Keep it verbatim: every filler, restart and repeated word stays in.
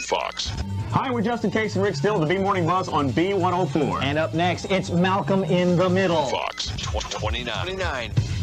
Fox. Hi, we're Justin Case and Rick Still, the B Morning Buzz on B one oh four. And up next, it's Malcolm in the Middle. Fox twenty-nine.